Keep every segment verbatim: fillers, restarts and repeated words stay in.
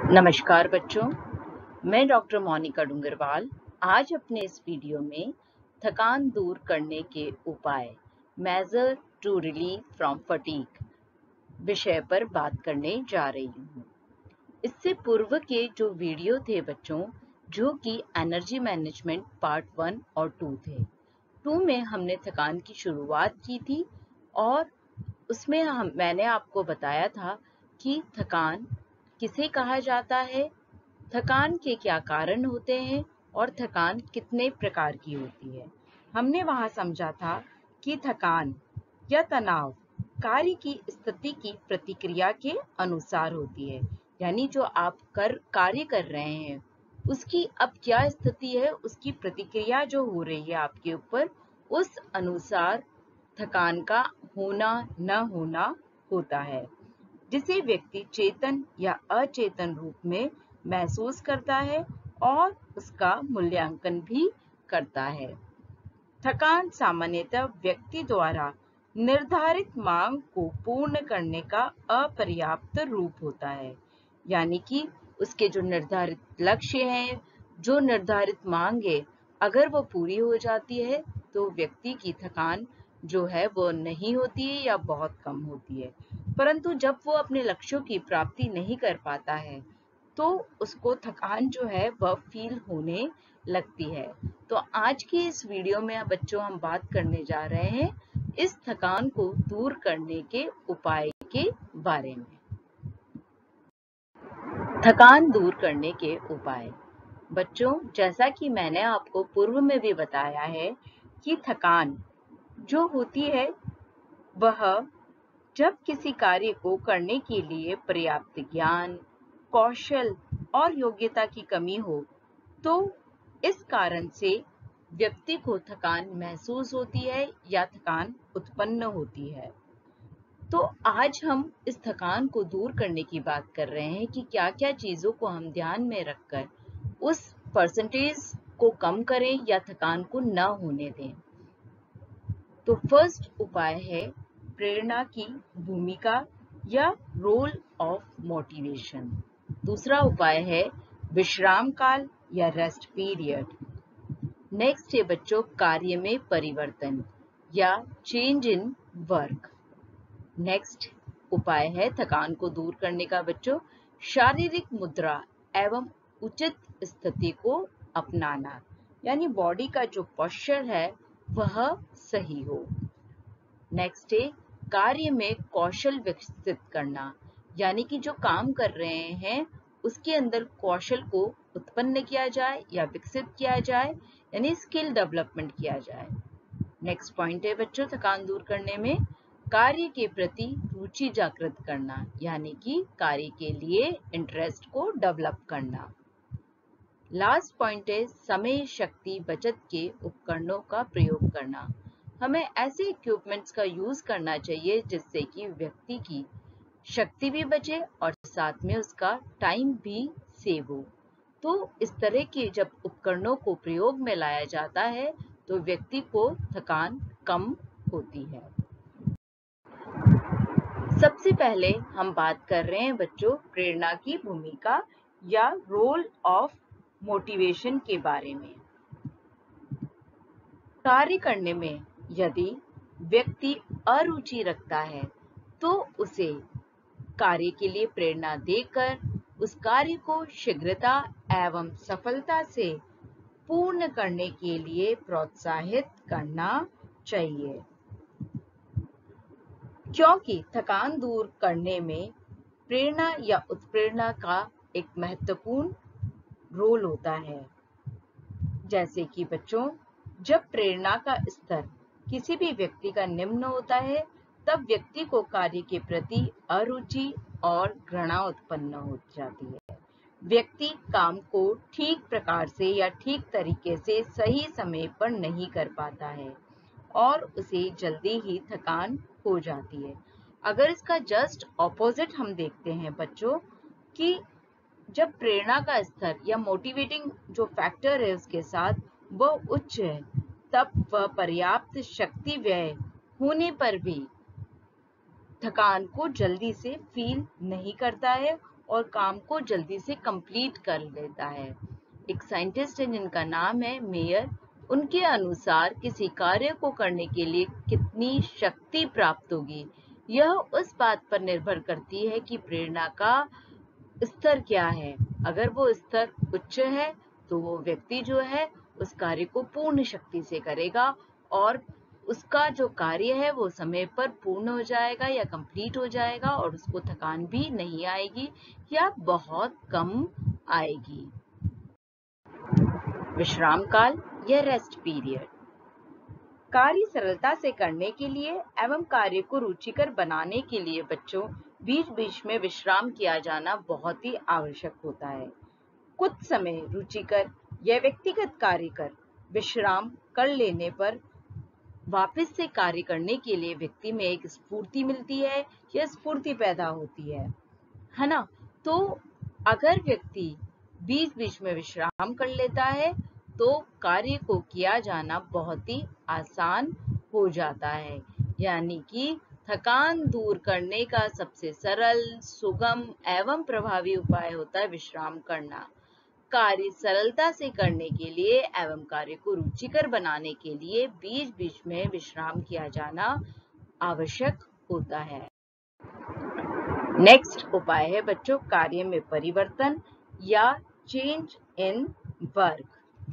नमस्कार बच्चों, मैं डॉक्टर मोनिका डूंगरवाल आज अपने इस वीडियो में थकान दूर करने के उपाय measure to relieve from fatigue विषय पर बात करने जा रही हूँ। इससे पूर्व के जो वीडियो थे बच्चों, जो कि एनर्जी मैनेजमेंट पार्ट वन और टू थे। टू में हमने थकान की शुरुआत की थी और उसमें हम मैंने आपको बताया था कि थकान किसे कहा जाता है, थकान के क्या कारण होते हैं और थकान कितने प्रकार की होती है। हमने वहां समझा था कि थकान या तनाव कार्य की स्थिति की प्रतिक्रिया के अनुसार होती है, यानी जो आप कर कार्य कर रहे हैं उसकी अब क्या स्थिति है, उसकी प्रतिक्रिया जो हो रही है आपके ऊपर, उस अनुसार थकान का होना न होना होता है, जिसे व्यक्ति चेतन या अचेतन रूप में महसूस करता है और उसका मूल्यांकन भी करता है। थकान सामान्यतः व्यक्ति द्वारा निर्धारित मांग को पूर्ण करने का अपर्याप्त रूप होता है, यानी कि उसके जो निर्धारित लक्ष्य हैं, जो निर्धारित मांग है, अगर वो पूरी हो जाती है तो व्यक्ति की थकान जो है वो नहीं होती है या बहुत कम होती है। परंतु जब वो अपने लक्ष्यों की प्राप्ति नहीं कर पाता है तो उसको थकान जो है वह फील होने लगती है। तो आज की इस वीडियो में बच्चों हम बात करने जा रहे हैं इस थकान को दूर करने के उपाय के बारे में। थकान दूर करने के उपाय बच्चों, जैसा कि मैंने आपको पूर्व में भी बताया है कि थकान जो होती है वह जब किसी कार्य को करने के लिए पर्याप्त ज्ञान, कौशल और योग्यता की कमी हो, तो इस कारण से व्यक्ति को थकान महसूस होती है या थकान उत्पन्न होती है। तो आज हम इस थकान को दूर करने की बात कर रहे हैं कि क्या क्या चीजों को हम ध्यान में रखकर उस परसेंटेज को कम करें या थकान को न होने दें। तो फर्स्ट उपाय है प्रेरणा की भूमिका या रोल ऑफ मोटिवेशन। दूसरा उपाय है विश्राम काल या रेस्ट पीरियड। नेक्स्ट है बच्चों कार्य में परिवर्तन या चेंज इन वर्क। नेक्स्ट उपाय है थकान को दूर करने का बच्चों शारीरिक मुद्रा एवं उचित स्थिति को अपनाना, यानी बॉडी का जो पोस्चर है वह सही हो। नेक्स्ट है कार्य में कौशल विकसित करना, यानी कि जो काम कर रहे हैं उसके अंदर कौशल को उत्पन्न किया जाए या विकसित किया जाए, यानी स्किल डेवलपमेंट किया जाए। नेक्स्ट पॉइंट है बच्चों थकान दूर करने में कार्य के प्रति रुचि जागृत करना, यानी कि कार्य के लिए इंटरेस्ट को डेवलप करना। लास्ट पॉइंट है समय शक्ति बचत के उपकरणों का प्रयोग करना। हमें ऐसे इक्विपमेंट्स का यूज करना चाहिए जिससे कि व्यक्ति की शक्ति भी बचे और साथ में उसका टाइम भी सेव हो। तो इस तरह के जब उपकरणों को प्रयोग में लाया जाता है तो व्यक्ति को थकान कम होती है। सबसे पहले हम बात कर रहे हैं बच्चों प्रेरणा की भूमिका या रोल ऑफ मोटिवेशन के बारे में। कार्य करने में यदि व्यक्ति अरुचि रखता है तो उसे कार्य के लिए प्रेरणा देकर उस कार्य को शीघ्रता एवं सफलता से पूर्ण करने के लिए प्रोत्साहित करना चाहिए, क्योंकि थकान दूर करने में प्रेरणा या उत्प्रेरणा का एक महत्वपूर्ण रोल होता है। जैसे कि बच्चों जब प्रेरणा का स्तर किसी भी व्यक्ति का निम्न होता है तब व्यक्ति को कार्य के प्रति अरुचि और घृणा उत्पन्न हो जाती है। व्यक्ति काम को ठीक प्रकार से या ठीक तरीके से सही समय पर नहीं कर पाता है और उसे जल्दी ही थकान हो जाती है। अगर इसका जस्ट ऑपोजिट हम देखते हैं बच्चों कि जब प्रेरणा का स्तर या मोटिवेटिंग जो फैक्टर है उसके साथ वह उच्च है, तब वह पर्याप्त शक्ति व्यय होने पर भी थकान को जल्दी से फील नहीं करता है और काम को जल्दी से कंप्लीट कर लेता है। एक साइंटिस्ट है जिनका नाम है मेयर। उनके अनुसार किसी कार्य को करने के लिए कितनी शक्ति प्राप्त होगी, यह उस बात पर निर्भर करती है कि प्रेरणा का स्तर क्या है। अगर वो स्तर उच्च है तो वो व्यक्ति जो है उस कार्य को पूर्ण शक्ति से करेगा और उसका जो कार्य है वो समय पर पूर्ण हो जाएगा या कंप्लीट हो जाएगा और उसको थकान भी नहीं आएगी या बहुत कम आएगी। विश्राम काल या रेस्ट पीरियड। कार्य सरलता से करने के लिए एवं कार्य को रुचिकर बनाने के लिए बच्चों बीच बीच में विश्राम किया जाना बहुत ही आवश्यक होता है। कुछ समय रुचिकर या व्यक्तिगत कार्य कर विश्राम कर लेने पर वापस से कार्य करने के लिए व्यक्ति में एक स्फूर्ति मिलती है या स्फूर्ति पैदा होती है, है ना। तो अगर व्यक्ति बीच बीच में विश्राम कर लेता है तो कार्य को किया जाना बहुत ही आसान हो जाता है। यानी कि थकान दूर करने का सबसे सरल, सुगम एवं प्रभावी उपाय होता है विश्राम करना। कार्य सरलता से करने के लिए एवं कार्य को रुचिकर बनाने के लिए बीच बीच में विश्राम किया जाना आवश्यक होता है। नेक्स्ट उपाय है बच्चों कार्य में परिवर्तन या चेंज इन वर्क।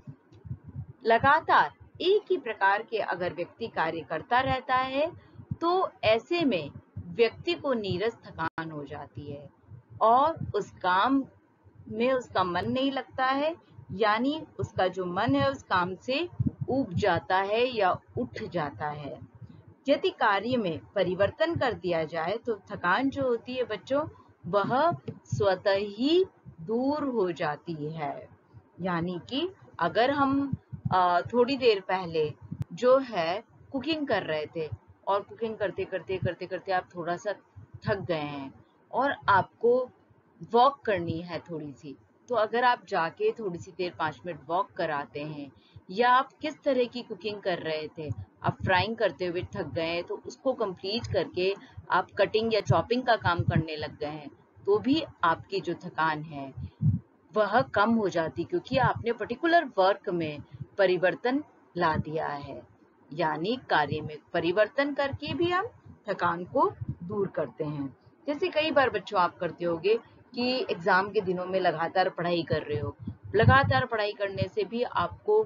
लगातार एक ही प्रकार के अगर व्यक्ति कार्य करता रहता है तो ऐसे में व्यक्ति को नीरस थकान हो जाती है और उस काम में उसका मन नहीं लगता है, यानी उसका जो मन है उस काम से ऊब जाता है या उठ जाता है। यदि कार्य में परिवर्तन कर दिया जाए तो थकान जो होती है बच्चों वह स्वतः ही दूर हो जाती है। यानी कि अगर हम आ, थोड़ी देर पहले जो है कुकिंग कर रहे थे और कुकिंग करते करते करते करते आप थोड़ा सा थक गए हैं और आपको वॉक करनी है थोड़ी सी, तो अगर आप जाके थोड़ी सी देर पाँच मिनट वॉक कराते हैं या आप किस तरह की कुकिंग कर रहे थे, आप फ्राइंग करते हुए थक गए हैं तो उसको कंप्लीट करके आप कटिंग या चॉपिंग का काम करने लग गए हैं तो भी आपकी जो थकान है वह कम हो जाती, क्योंकि आपने पर्टिकुलर वर्क में परिवर्तन ला दिया है। यानी कार्य में परिवर्तन करके भी हम थकान को दूर करते हैं। जैसे कई बार बच्चों आप करते होंगे कि एग्जाम के दिनों में लगातार पढ़ाई कर रहे हो, लगातार पढ़ाई करने से भी आपको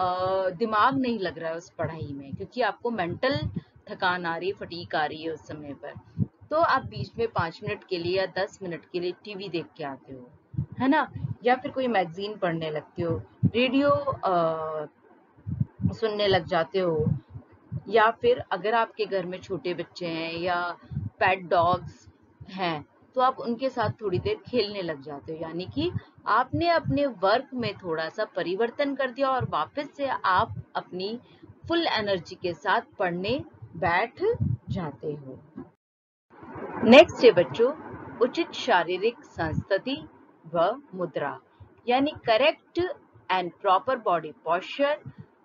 दिमाग नहीं लग रहा है उस पढ़ाई में, क्योंकि आपको मेंटल थकान आ रही है, फटीग आ रही है उस समय पर, तो आप बीच में पाँच मिनट के लिए या दस मिनट के लिए टीवी देख के आते हो, है ना, या फिर कोई मैगजीन पढ़ने लगते हो, रेडियो आ, सुनने लग जाते हो, या फिर अगर आपके घर में छोटे बच्चे हैं या पेट डॉग्स हैं तो आप उनके साथ थोड़ी देर खेलने लग जाते हो। यानी कि आपने अपने वर्क में थोड़ा सा परिवर्तन कर दिया और वापस से आप अपनी फुल एनर्जी के साथ पढ़ने बैठ जाते हो। नेक्स्ट है बच्चों उचित शारीरिक संस्थिति व मुद्रा, यानी correct and proper body posture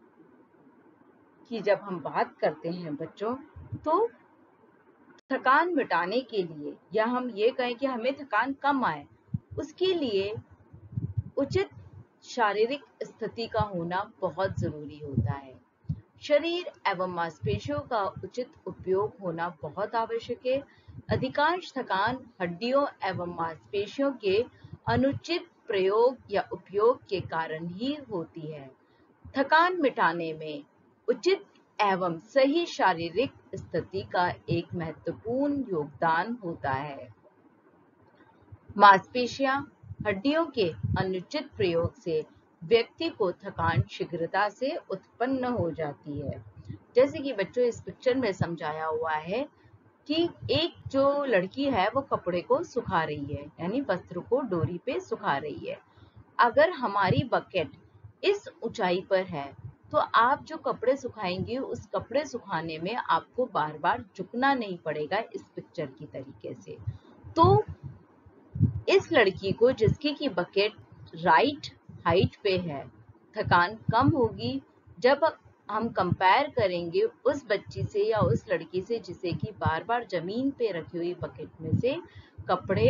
की जब हम बात करते हैं बच्चों तो थकान मिटाने के लिए या हम ये कहें कि हमें थकान कम आए उसके लिए उचित शारीरिक स्थिति का होना बहुत जरूरी होता है। शरीर एवं मांसपेशियों का उचित उपयोग होना बहुत आवश्यक है। अधिकांश थकान हड्डियों एवं मांसपेशियों के अनुचित प्रयोग या उपयोग के कारण ही होती है। थकान मिटाने में उचित एवं सही शारीरिक स्थिति का एक महत्वपूर्ण योगदान होता है। मांसपेशियां हड्डियों के अनुचित प्रयोग से व्यक्ति को थकान शीघ्रता से उत्पन्न हो जाती है। जैसे कि बच्चों इस पिक्चर में समझाया हुआ है कि एक जो लड़की है वो कपड़े को सुखा रही है, यानी वस्त्र को डोरी पे सुखा रही है। अगर हमारी बकेट इस ऊंचाई पर है तो आप जो कपड़े सुखाएंगे उस कपड़े सुखाने में आपको बार बार झुकना नहीं पड़ेगा इस पिक्चर की तरीके से। तो इस लड़की को जिसकी की बकेट राइट हाइट पे है थकान कम होगी जब हम कंपेयर करेंगे उस बच्ची से या उस लड़की से जिसे कि बार बार जमीन पे रखी हुई बकेट में से कपड़े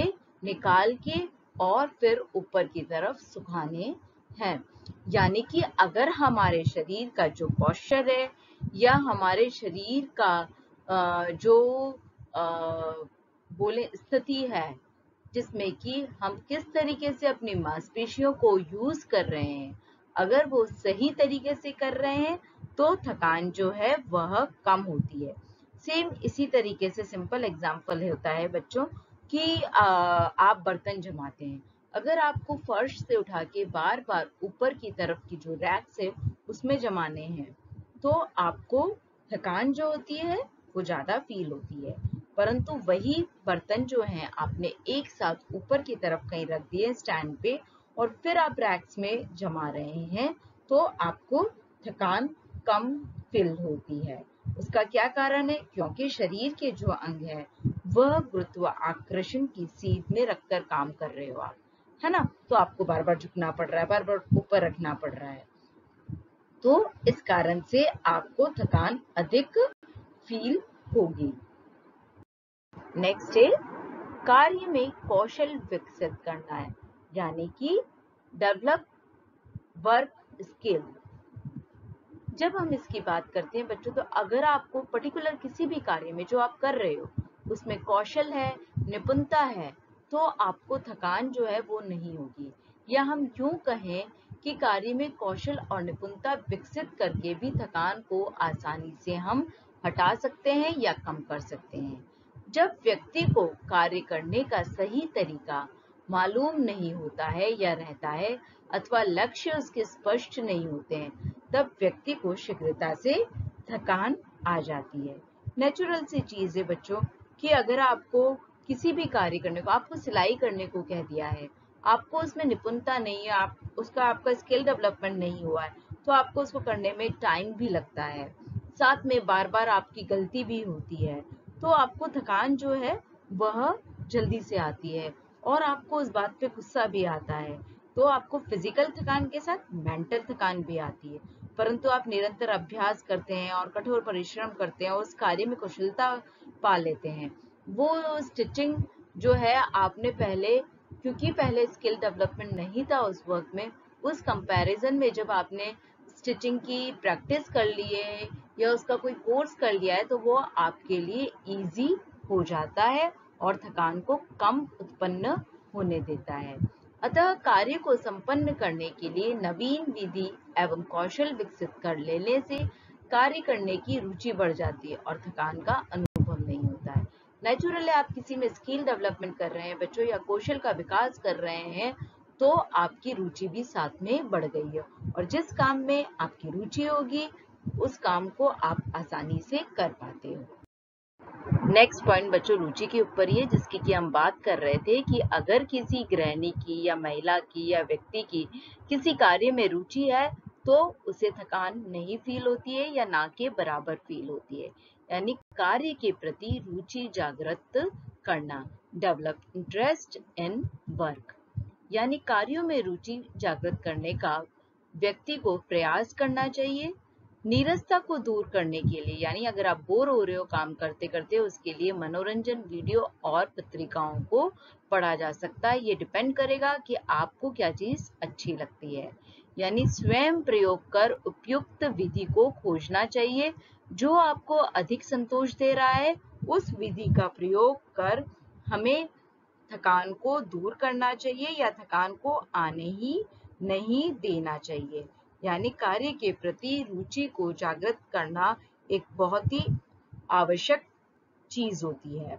निकाल के और फिर ऊपर की तरफ सुखाने हैं। यानी कि अगर हमारे शरीर का जो पोस्चर है या हमारे शरीर का अ, जो अ, बोले स्थिति है, जिसमें कि हम किस तरीके से अपनी मांसपेशियों को यूज कर रहे हैं, अगर वो सही तरीके से कर रहे हैं तो थकान जो है वह कम होती है। सेम इसी तरीके से सिंपल एग्जांपल होता है बच्चों कि आ, आप बर्तन जमाते हैं। अगर आपको फर्श से उठा के बार बार ऊपर की तरफ की जो रैक्स है उसमें जमाने हैं तो आपको थकान जो होती है वो ज्यादा फील होती है। परंतु वही बर्तन जो हैं आपने एक साथ ऊपर की तरफ कहीं रख दिए स्टैंड पे और फिर आप रैक्स में जमा रहे हैं तो आपको थकान कम फील होती है। उसका क्या कारण है? क्योंकि शरीर के जो अंग है वह गुरुत्वाकर्षण की सीध में रखकर काम कर रहे हो आप, है ना। तो आपको बार बार झुकना पड़ रहा है, बार बार ऊपर रखना पड़ रहा है, तो इस कारण से आपको थकान अधिक फील होगी। नेक्स्ट है कार्य में कौशल विकसित करना है, यानी कि डेवलप वर्क स्किल। जब हम इसकी बात करते हैं बच्चों, तो अगर आपको पर्टिकुलर किसी भी कार्य में जो आप कर रहे हो उसमें कौशल है, निपुणता है, तो आपको थकान जो है वो नहीं होगी। या हम यूं कहें कि कार्य में कौशल और निपुणता विकसित करके भी थकान को आसानी से हम हटा सकते हैं या कम कर सकते हैं। जब व्यक्ति को कार्य करने का सही तरीका मालूम नहीं होता है या रहता है अथवा लक्ष्य उसके स्पष्ट नहीं होते हैं, तब व्यक्ति को शीघ्रता से थकान आ जाती है। नेचुरल सी चीज है बच्चों कि अगर आपको किसी भी कार्य करने को, आपको सिलाई करने को कह दिया है, आपको उसमें निपुणता नहीं है, आप उसका आपका स्किल डेवलपमेंट नहीं हुआ है, तो आपको उसको करने में टाइम भी लगता है, साथ में बार बार आपकी गलती भी होती है, तो आपको थकान जो है वह जल्दी से आती है और आपको उस बात पे गुस्सा भी आता है। तो आपको फिजिकल थकान के साथ मेंटल थकान भी आती है। परंतु आप निरंतर अभ्यास करते हैं और कठोर परिश्रम करते हैं और उस कार्य में कुशलता पा लेते हैं। वो स्टिचिंग जो है आपने पहले, क्योंकि पहले स्किल डेवलपमेंट नहीं था उस वर्क में, उस कंपैरिजन में जब आपने स्टिचिंग की प्रैक्टिस कर ली है या उसका कोई कोर्स कर लिया है तो वो आपके लिए इजी हो जाता है और थकान को कम उत्पन्न होने देता है। अतः कार्य को संपन्न करने के लिए नवीन विधि एवं कौशल विकसित कर लेने से कार्य करने की रुचि बढ़ जाती है और थकान का अनुभव नहीं होता है। नेचुरली आप किसी में स्किल डेवलपमेंट कर रहे हैं बच्चों या कौशल का विकास कर रहे हैं तो आपकी रुचि भी साथ में बढ़ गई है और जिस काम में आपकी रुचि होगी उस काम को आप आसानी से कर पाते हो। नेक्स्ट पॉइंट बच्चों रुचि के ऊपर ही है, जिसकी कि हम बात कर रहे थे कि अगर किसी गृहिणी की या महिला की या व्यक्ति की किसी कार्य में रुचि है तो उसे थकान नहीं फील होती है या ना के बराबर फील होती है। यानी कार्य के प्रति रुचि जागृत करना, डेवलप इंटरेस्ट इन वर्क। यानी कार्यों में रुचि जागृत करने का व्यक्ति को प्रयास करना चाहिए। नीरसता को दूर करने के लिए, यानी अगर आप बोर हो रहे हो काम करते करते, उसके लिए मनोरंजन वीडियो और पत्रिकाओं को पढ़ा जा सकता है। ये डिपेंड करेगा कि आपको क्या चीज अच्छी लगती है। यानी स्वयं प्रयोग कर उपयुक्त विधि को खोजना चाहिए जो आपको अधिक संतोष दे रहा है। उस विधि का प्रयोग कर हमें थकान को दूर करना चाहिए या थकान को आने ही नहीं देना चाहिए। यानी कार्य के प्रति रुचि को जागृत करना एक बहुत ही आवश्यक चीज होती है।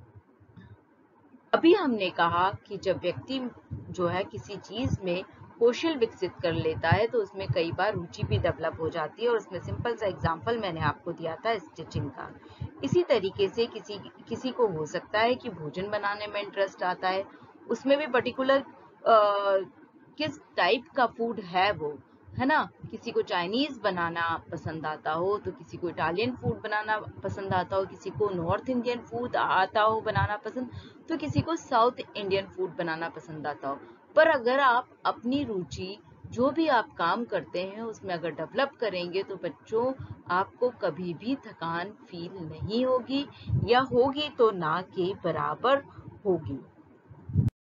अभी हमने कहा कि जब व्यक्ति जो है किसी चीज में कौशल विकसित कर लेता है तो उसमें कई बार रुचि भी डेवलप हो जाती है और उसमें सिंपल सा एग्जांपल मैंने आपको दिया था स्टिचिंग का। इसी तरीके से किसी किसी को हो सकता है कि भोजन बनाने में इंटरेस्ट आता है, उसमें भी पर्टिकुलर किस टाइप का फूड है वो, है ना। किसी को चाइनीज बनाना पसंद आता हो तो किसी को इटालियन फूड बनाना पसंद आता हो, किसी को नॉर्थ इंडियन फूड आता हो बनाना पसंद, तो किसी को साउथ इंडियन फूड बनाना पसंद आता हो। पर अगर आप अपनी रुचि जो भी आप काम करते हैं उसमें अगर डेवलप करेंगे तो बच्चों आपको कभी भी थकान फील नहीं होगी या होगी तो ना के बराबर होगी।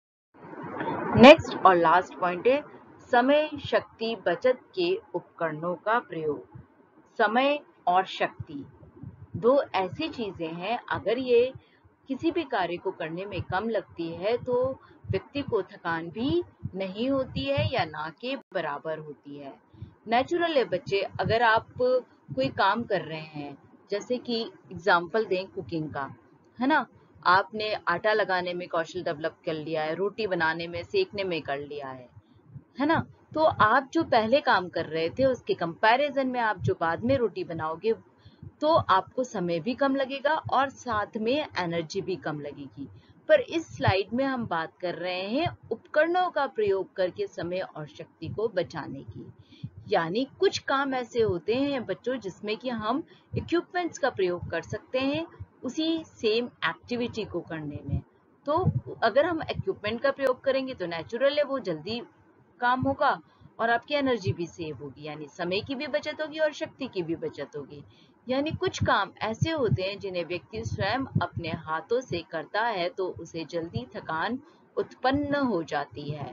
नेक्स्ट और लास्ट पॉइंट है समय शक्ति बचत के उपकरणों का प्रयोग। समय और शक्ति दो ऐसी चीजें हैं, अगर ये किसी भी कार्य को करने में कम लगती है तो व्यक्ति को थकान भी नहीं होती है या ना के बराबर होती है। नेचुरल है बच्चे, अगर आप कोई काम कर रहे हैं, जैसे कि एग्जाम्पल दें कुकिंग का, है ना, आपने आटा लगाने में कौशल डेवलप कर लिया है, रोटी बनाने में, सेकने में कर लिया है है ना, तो आप जो पहले काम कर रहे थे उसके कंपैरिजन में आप जो बाद में रोटी बनाओगे तो आपको समय भी कम लगेगा और साथ में एनर्जी भी कम लगेगी। पर इस स्लाइड में हम बात कर रहे हैं उपकरणों का प्रयोग करके समय और शक्ति को बचाने की। यानी कुछ काम ऐसे होते हैं बच्चों जिसमें कि हम इक्विपमेंट्स का प्रयोग कर सकते हैं उसी सेम एक्टिविटी को करने में। तो अगर हम इक्विपमेंट का प्रयोग करेंगे तो नेचुरल है वो जल्दी काम होगा और आपकी एनर्जी भी सेव होगी, यानी समय की भी बचत होगी और शक्ति की भी बचत होगी। यानी कुछ काम ऐसे होते हैं जिन्हें व्यक्ति स्वयं अपने हाथों से करता है तो उसे जल्दी थकान उत्पन्न हो जाती है।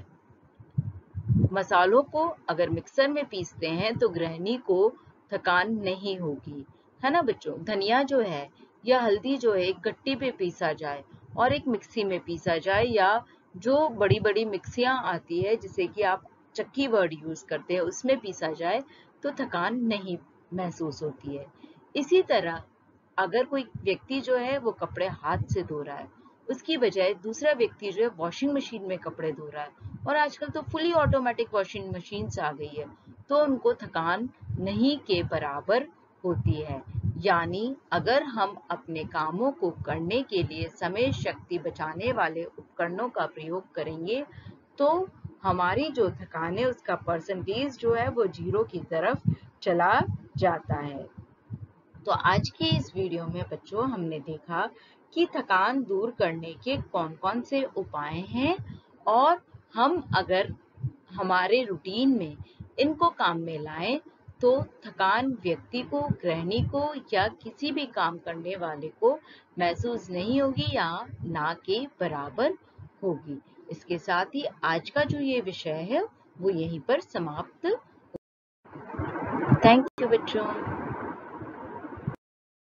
मसालों को अगर मिक्सर में पीसते हैं तो गृहिणी को थकान नहीं होगी, है ना बच्चों। धनिया जो है या हल्दी जो है एक गट्टी पे पीसा जाए और एक मिक्सी में पीसा जाए, या जो बड़ी बड़ी मिक्सियां आती है जिसे कि आप चक्की वर्ड यूज करते हैं उसमें पीसा जाए तो थकान नहीं महसूस होती है। इसी तरह अगर कोई व्यक्ति जो है वो कपड़े हाथ से धो रहा है, उसकी बजाय दूसरा व्यक्ति जो है वॉशिंग मशीन में कपड़े धो रहा है, और आजकल तो फुली ऑटोमेटिक वॉशिंग मशीन आ गई है, तो उनको थकान नहीं के बराबर होती है। यानी अगर हम अपने कामों को करने के लिए समय शक्ति बचाने वाले उपकरणों का प्रयोग करेंगे तो हमारी जो थकान है उसका परसेंटेज जो है वो जीरो की तरफ चला जाता है। तो आज की इस वीडियो में बच्चों हमने देखा कि थकान दूर करने के कौन कौन से उपाय हैं, और हम अगर हमारे रूटीन में इनको काम में लाएं तो थकान व्यक्ति को, गृहिणी को या किसी भी काम करने वाले को महसूस नहीं होगी या ना के बराबर होगी। इसके साथ ही आज का जो ये विषय है वो यहीं पर समाप्त। थैंक यू बच्चों।